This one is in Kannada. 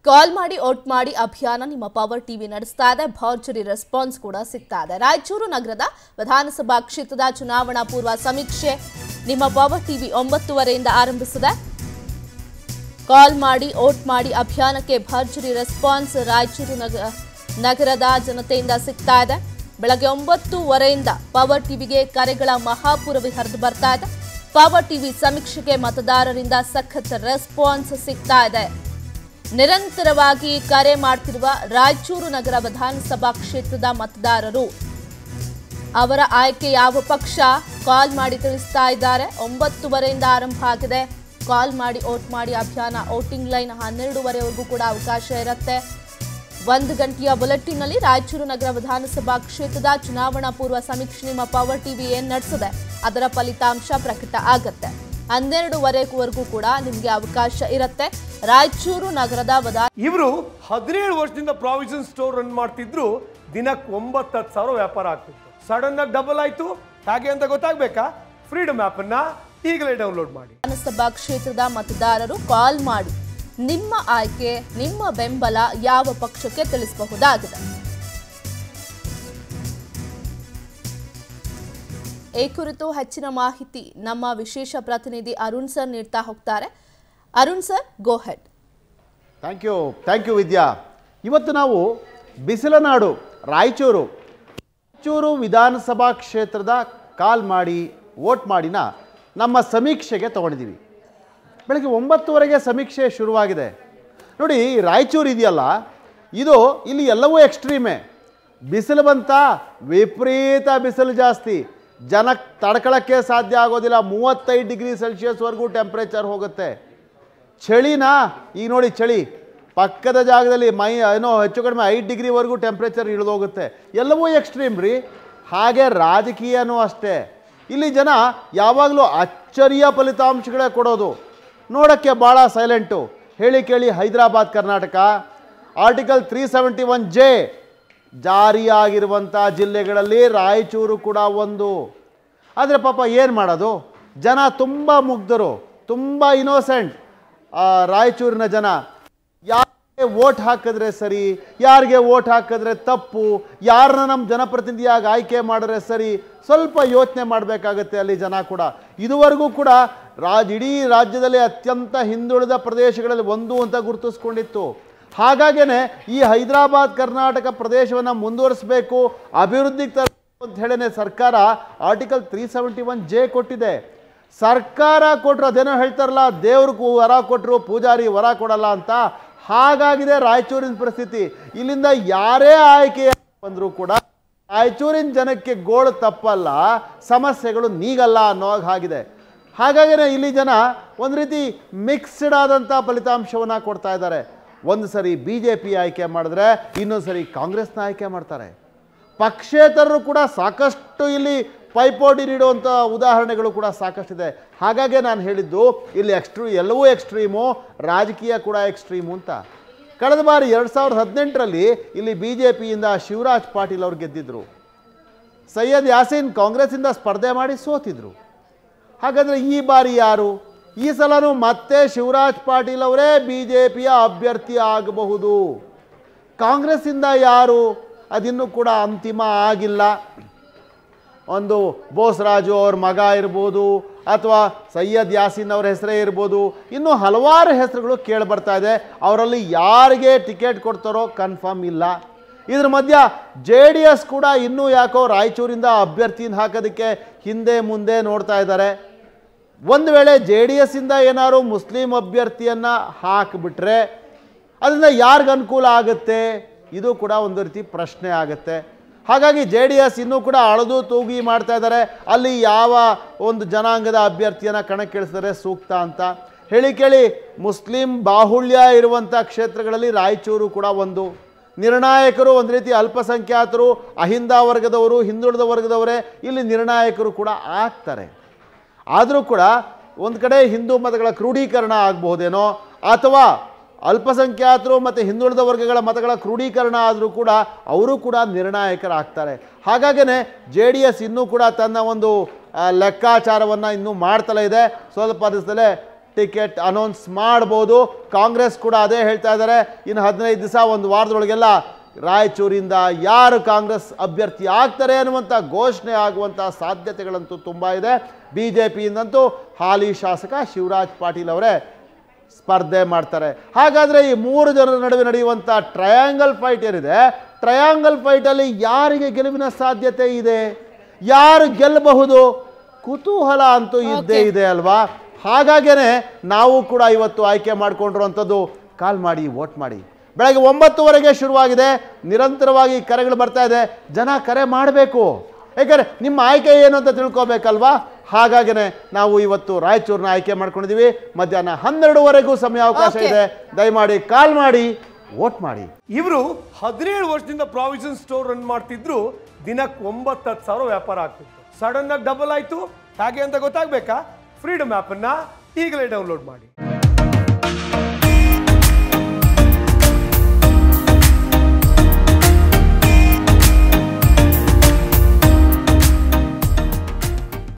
ಕಾಲ್ ಮಾಡಿ ಓಟ್ ಮಾಡಿ ಅಭಿಯಾನ ನಿಮ್ಮ ಪವರ್ ಟಿವಿ ನಡೆಸ್ತಾ ಇದೆ. ಭರ್ಜರಿ ರೆಸ್ಪಾನ್ಸ್ ಕೂಡ ಸಿಗ್ತಾ ಇದೆ. ರಾಯಚೂರು ನಗರದ ವಿಧಾನಸಭಾ ಕ್ಷೇತ್ರದ ಚುನಾವಣಾ ಪೂರ್ವ ಸಮೀಕ್ಷೆ ನಿಮ್ಮ ಪವರ್ ಟಿವಿ 9:30ರಿಂದ ಆರಂಭಿಸಿದೆ. ಕಾಲ್ ಮಾಡಿ ಓಟ್ ಮಾಡಿ ಅಭಿಯಾನಕ್ಕೆ ಭರ್ಜರಿ ರೆಸ್ಪಾನ್ಸ್ ರಾಯಚೂರು ನಗರದ ಜನತೆಯಿಂದ ಸಿಗ್ತಾ ಇದೆ. ಬೆಳಗ್ಗೆ 9:30ರಿಂದ ಪವರ್ ಟಿವಿಗೆ ಕರೆಗಳ ಮಹಾಪೂರವೇ ಹರಿದು ಬರ್ತಾ ಇದೆ. ಪವರ್ ಟಿವಿ ಸಮೀಕ್ಷೆಗೆ ಮತದಾರರಿಂದ ಸಖತ್ ರೆಸ್ಪಾನ್ಸ್ ಸಿಗ್ತಾ ಇದೆ. ನಿರಂತರವಾಗಿ ಕರೆ ಮಾಡ್ತಿರುವ ರಾಯಚೂರು ನಗರ ವಿಧಾನಸಭಾ ಕ್ಷೇತ್ರದ ಮತದಾರರು ಅವರ ಆಯ್ಕೆ ಯಾವ ಪಕ್ಷ ಕಾಲ್ ಮಾಡಿ ತಿಳಿಸ್ತಾ ಇದ್ದಾರೆ. 9:30ರಿಂದ ಆರಂಭ ಆಗಿದೆ ಕಾಲ್ ಮಾಡಿ ಓಟ್ ಮಾಡಿ ಅಭಿಯಾನ. ವೋಟಿಂಗ್ ಲೈನ್ 12:30ವರೆಗೂ ಕೂಡ ಅವಕಾಶ ಇರುತ್ತೆ. 1 ಗಂಟೆಯ ಬುಲೆಟಿನ್ನಲ್ಲಿ ರಾಯಚೂರು ನಗರ ವಿಧಾನಸಭಾ ಕ್ಷೇತ್ರದ ಚುನಾವಣಾ ಪೂರ್ವ ಸಮೀಕ್ಷೆ ನಿಮ್ಮ ಪವರ್ ಟಿವಿ ಏನ್ ನಡೆಸಿದೆ ಅದರ ಫಲಿತಾಂಶ ಪ್ರಕಟ ಆಗುತ್ತೆ. 12:30ವರೆಗೂ ಕೂಡ ನಿಮಗೆ ಅವಕಾಶ ಇರುತ್ತೆ. ರಾಯಚೂರು ನಗರದ ಇವರು 17 ವರ್ಷದಿಂದ ಪ್ರಾವಿಷನ್ ಸ್ಟೋರ್ ರನ್ ಮಾಡ್ತಿದ್ರು. ದಿನಕ್ಕೆ 9-10 ವ್ಯಾಪಾರ ಆಗ್ತಿತ್ತು. ಸಡನ್ ಆಗಿ ಡಬಲ್ ಆಯ್ತು. ಹಾಗೆ ಅಂತ ಗೊತ್ತಾಗಬೇಕಾ? ಫ್ರೀಡಮ್ ಆಪ್ ಅನ್ನ ಈಗಲೇ ಡೌನ್ಲೋಡ್ ಮಾಡಿ. ವಿಧಾನಸಭಾ ಕ್ಷೇತ್ರದ ಮತದಾರರು ಕಾಲ್ ಮಾಡಿ ನಿಮ್ಮ ಆಯ್ಕೆ ನಿಮ್ಮ ಬೆಂಬಲ ಯಾವ ಪಕ್ಷಕ್ಕೆ ತಿಳಿಸಬಹುದಾಗಿದೆ. ಈ ಕುರಿತು ಹೆಚ್ಚಿನ ಮಾಹಿತಿ ನಮ್ಮ ವಿಶೇಷ ಪ್ರತಿನಿಧಿ ಅರುಣ್ ಸರ್ ನೀಡ್ತಾ ಹೋಗ್ತಾರೆ. Arun sir, go ahead. Thank you Vidya. ಇವತ್ತು ನಾವು ಬಿಸಿಲನಾಡು ರಾಯಚೂರು ವಿಧಾನಸಭಾ ಕ್ಷೇತ್ರದ ಕಾಲ್ ಮಾಡಿ ವೋಟ್ ಮಾಡಿನ ನಮ್ಮ ಸಮೀಕ್ಷೆಗೆ ತಗೊಂಡಿದ್ದೀವಿ. ಬೆಳಗ್ಗೆ 9:30ಗೆ ಸಮೀಕ್ಷೆ ಶುರುವಾಗಿದೆ. ನೋಡಿ, ರಾಯಚೂರು ಇದೆಯಲ್ಲ, ಇಲ್ಲಿ ಎಲ್ಲವೂ ಎಕ್ಸ್ಟ್ರೀಮೇ. ಬಿಸಿಲು ಬಂತ, ವಿಪರೀತ ಬಿಸಿಲು ಜಾಸ್ತಿ. ಜನಕ್ಕೆ ತಡ್ಕೊಳ್ಳೋಕ್ಕೆ ಸಾಧ್ಯ ಆಗೋದಿಲ್ಲ. 35 ಡಿಗ್ರಿ ಸೆಲ್ಸಿಯಸ್ವರೆಗೂ ಟೆಂಪ್ರೇಚರ್ ಹೋಗುತ್ತೆ. ಚಳಿನ ಈಗ ನೋಡಿ, ಚಳಿ ಪಕ್ಕದ ಜಾಗದಲ್ಲಿ ಹೆಚ್ಚು ಕಡಿಮೆ 5 ಡಿಗ್ರಿವರೆಗೂ ಟೆಂಪ್ರೇಚರ್ ಇಳಿದೋಗುತ್ತೆ. ಎಲ್ಲವೂ ಎಕ್ಸ್ಟ್ರೀಮ್ ರೀ. ಹಾಗೆ ರಾಜಕೀಯನೂ ಅಷ್ಟೇ. ಇಲ್ಲಿ ಜನ ಯಾವಾಗಲೂ ಅಚ್ಚರಿಯ ಫಲಿತಾಂಶಗಳೇ ಕೊಡೋದು. ನೋಡೋಕ್ಕೆ ಭಾಳ ಸೈಲೆಂಟು. ಹೇಳಿ ಕೇಳಿ ಹೈದರಾಬಾದ್ ಕರ್ನಾಟಕ ಆರ್ಟಿಕಲ್ 371J ಜಾರಿಯಾಗಿರುವಂಥ ಜಿಲ್ಲೆಗಳಲ್ಲಿ ರಾಯಚೂರು ಕೂಡ ಒಂದು. ಆದರೆ ಪಾಪ ಏನು ಮಾಡೋದು, ಜನ ತುಂಬ ಮುಗ್ಧರು, ತುಂಬ ಇನೋಸೆಂಟ್. ರಾಯಚೂರಿನ ಜನ ಯಾರಿಗೆ ವೋಟ್ ಹಾಕಿದ್ರೆ ಸರಿ, ಯಾರಿಗೆ ವೋಟ್ ಹಾಕಿದ್ರೆ ತಪ್ಪು, ಯಾರನ್ನ ನಮ್ಮ ಜನಪ್ರತಿನಿಧಿಯಾಗಿ ಆಯ್ಕೆ ಮಾಡಿದ್ರೆ ಸರಿ, ಸ್ವಲ್ಪ ಯೋಚನೆ ಮಾಡಬೇಕಾಗತ್ತೆ ಅಲ್ಲಿ ಜನ ಕೂಡ. ಇದುವರೆಗೂ ಕೂಡ ಇಡೀ ರಾಜ್ಯದಲ್ಲಿ ಅತ್ಯಂತ ಹಿಂದುಳಿದ ಪ್ರದೇಶಗಳಲ್ಲಿ ಒಂದು ಅಂತ ಗುರುತಿಸ್ಕೊಂಡಿತ್ತು. ಹಾಗಾಗೇ ಈ ಹೈದರಾಬಾದ್ ಕರ್ನಾಟಕ ಪ್ರದೇಶವನ್ನು ಮುಂದುವರಿಸಬೇಕು, ಅಭಿವೃದ್ಧಿಗೆ ತರಬೇಕು ಅಂತ ಹೇಳೇ ಸರ್ಕಾರ ಆರ್ಟಿಕಲ್ 371J ಕೊಟ್ಟಿದೆ. ಸರ್ಕಾರ ಕೊಟ್ಟರು, ಅದೇನೋ ಹೇಳ್ತಾರಲ್ಲ, ದೇವ್ರಿಗೂ ವರ ಕೊಟ್ಟರು ಪೂಜಾರಿ ವರ ಕೊಡಲ್ಲ ಅಂತ. ಹಾಗಾಗಿದೆ ರಾಯಚೂರಿನ ಪರಿಸ್ಥಿತಿ. ಇಲ್ಲಿಂದ ಯಾರೇ ಆಯ್ಕೆ ಬಂದರೂ ಕೂಡ ರಾಯಚೂರಿನ ಜನಕ್ಕೆ ಗೋಳು ತಪ್ಪಲ್ಲ, ಸಮಸ್ಯೆಗಳು ನೀಗಲ್ಲ ಅನ್ನೋ ಹಾಗಿದೆ. ಹಾಗಾಗಿನೇ ಇಲ್ಲಿ ಜನ ಒಂದು ರೀತಿ ಮಿಕ್ಸ್ಡ್ ಆದಂಥ ಫಲಿತಾಂಶವನ್ನು ಕೊಡ್ತಾ ಇದ್ದಾರೆ. ಒಂದು ಸರಿ BJP ಆಯ್ಕೆ ಮಾಡಿದ್ರೆ ಇನ್ನೊಂದು ಸರಿ ಕಾಂಗ್ರೆಸ್ನ ಆಯ್ಕೆ ಮಾಡ್ತಾರೆ. ಪಕ್ಷೇತರರು ಕೂಡ ಸಾಕಷ್ಟು ಇಲ್ಲಿ ಪೈಪೋಟಿ ನೀಡುವಂಥ ಉದಾಹರಣೆಗಳು ಕೂಡ ಸಾಕಷ್ಟಿದೆ. ಹಾಗಾಗಿ ನಾನು ಹೇಳಿದ್ದು ಇಲ್ಲಿ ಎಲ್ಲವೂ ಎಕ್ಸ್ಟ್ರೀಮು, ರಾಜಕೀಯ ಕೂಡ ಎಕ್ಸ್ಟ್ರೀಮು ಅಂತ. ಕಳೆದ ಬಾರಿ 2018ರಲ್ಲಿ ಇಲ್ಲಿ BJPಯಿಂದ ಶಿವರಾಜ್ ಪಾಟೀಲ್ ಅವರು ಗೆದ್ದಿದ್ರು. ಸೈಯದ್ ಯಾಸೀನ್ ಕಾಂಗ್ರೆಸ್ಸಿಂದ ಸ್ಪರ್ಧೆ ಮಾಡಿ ಸೋತಿದ್ರು. ಹಾಗಾದರೆ ಈ ಬಾರಿ ಯಾರು? ಈ ಸಲನೂ ಮತ್ತೆ ಶಿವರಾಜ್ ಪಾಟೀಲ್ ಅವರೇ BJPಯ ಅಭ್ಯರ್ಥಿ ಆಗಬಹುದು. ಕಾಂಗ್ರೆಸ್ಸಿಂದ ಯಾರು? ಅದಿನ್ನೂ ಕೂಡ ಅಂತಿಮ ಆಗಿಲ್ಲ. ಒಂದು ಬೋಸರಾಜು ಅವ್ರ ಮಗ ಇರ್ಬೋದು, ಅಥವಾ ಸೈಯದ್ ಯಾಸೀನ್ ಅವ್ರ ಹೆಸರೇ ಇರ್ಬೋದು. ಇನ್ನೂ ಹಲವಾರು ಹೆಸರುಗಳು ಕೇಳಿ ಬರ್ತಾ ಇದೆ. ಅವರಲ್ಲಿ ಯಾರಿಗೆ ಟಿಕೆಟ್ ಕೊಡ್ತಾರೋ ಕನ್ಫರ್ಮ್ ಇಲ್ಲ. ಇದ್ರ ಮಧ್ಯ JDS ಕೂಡ ಇನ್ನೂ ಯಾಕೋ ರಾಯಚೂರಿಂದ ಅಭ್ಯರ್ಥಿನ ಹಾಕೋದಕ್ಕೆ ಹಿಂದೆ ಮುಂದೆ ನೋಡ್ತಾ ಇದ್ದಾರೆ. ಒಂದು ವೇಳೆ JDSಯಿಂದ ಏನಾದ್ರು ಮುಸ್ಲಿಂ ಅಭ್ಯರ್ಥಿಯನ್ನು ಹಾಕಿಬಿಟ್ರೆ ಅದರಿಂದ ಯಾರಿಗೆ ಅನುಕೂಲ ಆಗುತ್ತೆ? ಇದು ಕೂಡ ಒಂದು ರೀತಿ ಪ್ರಶ್ನೆ ಆಗುತ್ತೆ. ಹಾಗಾಗಿ JDS ಇನ್ನೂ ಕೂಡ ಅಳದು ತೂಗಿ ಮಾಡ್ತಾ ಇದ್ದಾರೆ. ಅಲ್ಲಿ ಯಾವ ಒಂದು ಜನಾಂಗದ ಅಭ್ಯರ್ಥಿಯನ್ನು ಕಣಕ್ಕಿಳಿಸಿದರೆ ಸೂಕ್ತ ಅಂತ ಹೇಳಿ ಕೇಳಿ ಮುಸ್ಲಿಂ ಬಾಹುಳ್ಯ ಇರುವಂಥ ಕ್ಷೇತ್ರಗಳಲ್ಲಿ ರಾಯಚೂರು ಕೂಡ ಒಂದು. ನಿರ್ಣಾಯಕರು ಒಂದು ರೀತಿ ಅಲ್ಪಸಂಖ್ಯಾತರು, ಅಹಿಂದ ವರ್ಗದವರು, ಹಿಂದುಳಿದ ವರ್ಗದವರೇ ಇಲ್ಲಿ ನಿರ್ಣಾಯಕರು ಕೂಡ ಆಗ್ತಾರೆ. ಆದರೂ ಕೂಡ ಒಂದು ಕಡೆ ಹಿಂದೂ ಮತಗಳ ಕ್ರೋಢೀಕರಣ ಆಗಬಹುದೇನೋ, ಅಥವಾ ಅಲ್ಪಸಂಖ್ಯಾತರು ಮತ್ತು ಹಿಂದುಳಿದ ವರ್ಗಗಳ ಮತಗಳ ಕ್ರೋಢೀಕರಣ ಆದರೂ ಕೂಡ ಅವರು ಕೂಡ ನಿರ್ಣಾಯಕರಾಗ್ತಾರೆ. ಹಾಗಾಗೇ JDS ಇನ್ನೂ ಕೂಡ ತನ್ನ ಒಂದು ಲೆಕ್ಕಾಚಾರವನ್ನು ಇನ್ನೂ ಮಾಡ್ತಲೇ ಇದೆ. ಸ್ವಲ್ಪ ದಿವಸದಲ್ಲೇ ಟಿಕೆಟ್ ಅನೌನ್ಸ್ ಮಾಡ್ಬೋದು. ಕಾಂಗ್ರೆಸ್ ಕೂಡ ಅದೇ ಹೇಳ್ತಾ ಇದ್ದಾರೆ. ಇನ್ನು 15 ದಿವಸ, ಒಂದು ವಾರದೊಳಗೆಲ್ಲ ರಾಯಚೂರಿಂದ ಯಾರು ಕಾಂಗ್ರೆಸ್ ಅಭ್ಯರ್ಥಿ ಆಗ್ತಾರೆ ಅನ್ನುವಂಥ ಘೋಷಣೆ ಆಗುವಂಥ ಸಾಧ್ಯತೆಗಳಂತೂ ತುಂಬ ಇದೆ. BJPಯಿಂದಂತೂ ಹಾಲಿ ಶಾಸಕ ಶಿವರಾಜ್ ಪಾಟೀಲ್ ಅವರೇ ಸ್ಪರ್ಧೆ ಮಾಡ್ತಾರೆ. ಹಾಗಾದರೆ ಈ 3 ಜನರ ನಡುವೆ ನಡೆಯುವಂಥ ಟ್ರಯಾಂಗಲ್ ಫೈಟ್ ಏನಿದೆ, ಟ್ರಯಾಂಗಲ್ ಫೈಟಲ್ಲಿ ಯಾರಿಗೆ ಗೆಲುವಿನ ಸಾಧ್ಯತೆ ಇದೆ, ಯಾರು ಗೆಲ್ಲಬಹುದು, ಕುತೂಹಲ ಅಂತೂ ಇದ್ದೇ ಇದೆ ಅಲ್ವಾ. ಹಾಗಾಗೇ ನಾವು ಕೂಡ ಇವತ್ತು ಆಯ್ಕೆ ಮಾಡಿಕೊಂಡಿರುವಂಥದ್ದು ಕಾಲ್ ಮಾಡಿ ವೋಟ್ ಮಾಡಿ. ಬೆಳಗ್ಗೆ 9:00ವರೆಗೆ ಶುರುವಾಗಿದೆ, ನಿರಂತರವಾಗಿ ಕರೆಗಳು ಬರ್ತಾ ಇದೆ. ಜನ ಕರೆ ಮಾಡಬೇಕು, ಯಾಕಂದರೆ ನಿಮ್ಮ ಆಯ್ಕೆ ಏನು ಅಂತ ತಿಳ್ಕೊಬೇಕಲ್ವಾ. ಹಾಗಾಗೇ ನಾವು ಇವತ್ತು ರಾಯಚೂರನ್ನ ಆಯ್ಕೆ ಮಾಡ್ಕೊಂಡಿದ್ದೀವಿ. ಮಧ್ಯಾಹ್ನ 12:00ವರೆಗೂ ಸಮಯಾವಕಾಶ ಇದೆ. ದಯಮಾಡಿ ಕಾಲ್ ಮಾಡಿ ವೋಟ್ ಮಾಡಿ. ಇವರು 17 ವರ್ಷದಿಂದ ಪ್ರಾವಿಷನ್ ಸ್ಟೋರ್ ರನ್ ಮಾಡ್ತಿದ್ರು. ದಿನಕ್ಕೆ 9-10 ಸಾವಿರ ವ್ಯಾಪಾರ ಆಗ್ತಿತ್ತು. ಸಡನ್ ಆಗಿ ಡಬಲ್ ಆಯ್ತು. ಹಾಗೆ ಅಂತ ಗೊತ್ತಾಗಬೇಕಾ? ಫ್ರೀಡಮ್ ಆ್ಯಪನ್ನು ಈಗಲೇ ಡೌನ್ಲೋಡ್ ಮಾಡಿ.